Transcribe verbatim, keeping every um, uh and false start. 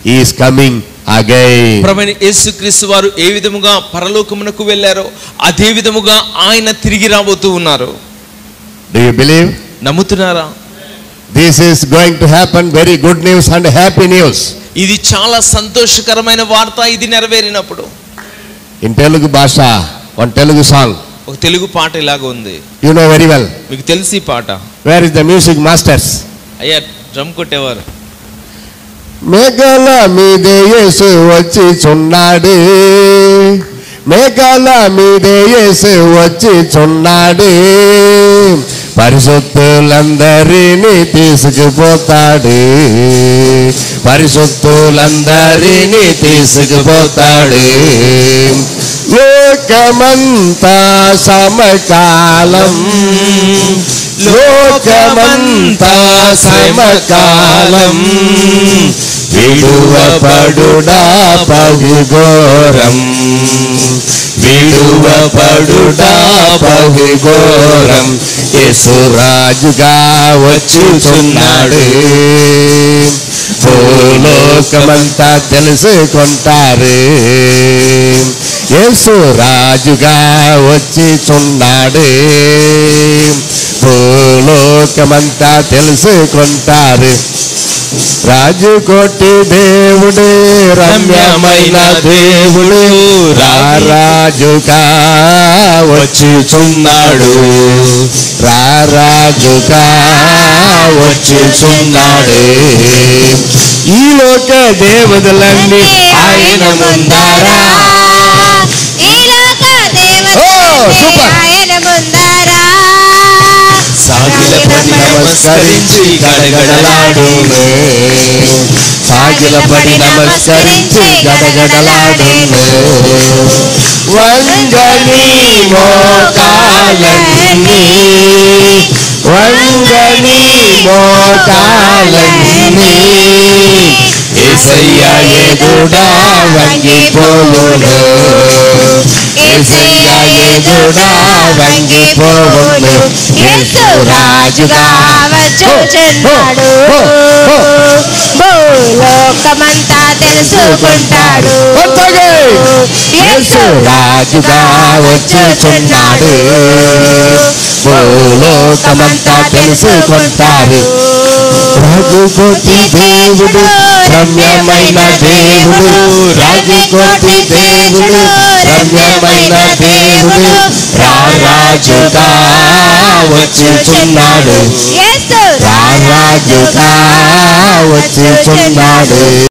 he is coming again. ప్రభువైన యేసుక్రీస్తు వారు ఏ విధముగా పరలోకమునకు వెళ్ళారో అదే విధముగా ఆయన తిరిగి రాబోతూ ఉన్నారు. Do you believe? నమ్ముతున్నారా? This is going to happen. Very good news and happy news. ఇది చాలా సంతోషకరమైన వార్త. ఇది నెరవేరినప్పుడు in Telugu Bhasha, one Telugu song, ఒక తెలుగు పాట ఇలాగ ఉంది. you know very well. మీకు తెలిసి పాట. Where is the music masters? అయ్యా డ్రమ్ కొట్టేవారు. మేఘాల మీదే యేసు వచ్చి చున్నాడే, మేఘాల మీదే యేసు వచ్చి చున్నాడే, పరిశుద్ధులందరినీ తీసుకుపోతాడు, పరిశుద్ధులందరినీ తీసుకుపోతాడు. లోకమంతా సమకాలం, లోకమంతా సమకాలం, విడువపడుడా బహుఘోరం, విడువపడుడా బహుఘోరం, యేసు రాజుగా వచ్చుచున్నాడు. భూలోకమంతా తెలుసుకుంటారు, యేసు రాజుగా వచ్చుచున్నాడు. భూలోకమంతా తెలుసుకుంటారు. రాజుకోటి దేవుడు, రమ్యమైన దేవుడు, రారాజుగా వచ్చుచున్నాడు, రారాజుగా వచ్చుచున్నాడు. ఈ లోక దేవుదులన్నీ ఆయన ముందరా, ఈ లోక దేవుదులన్నీ ఆయన ముందరా, సాగిలపడి నమస్కరించి గడగడలాడును, సాగిలపడి నమస్కరించి గడగడలాడును. వంగని మోకాలన్నీ, వంగని మోకాలన్నీ, యేసయ్య ఎదుడా వంగిపోవును, యేసయ్య ఎదుడా వంగిపోవును. యేసు రాజుగా వచ్చుచున్నాడు, భూలోకమంతా తెలుసుకుంటాడు. యేసు రాజుగా వచ్చుచున్నాడు, భూలోకమంతా తెలుసుకుంటారు. రాజుకోటి దేవుడు, రమ్యమైన దేవుడు, రాజుకోటి దేవుడు, రమ్యమైన దేవుడు, రారాజుగా వచ్చుచున్నాడు, రారాజుగా వచ్చుచున్నాడు.